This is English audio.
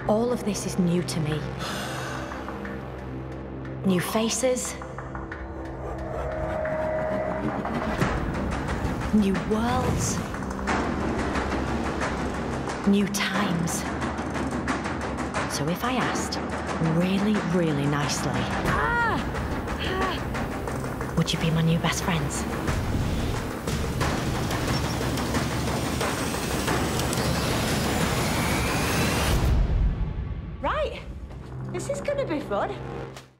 All of this is new to me. New faces. New worlds. New times. So if I asked really, really nicely, would you be my new best friends? Right, this is gonna be fun.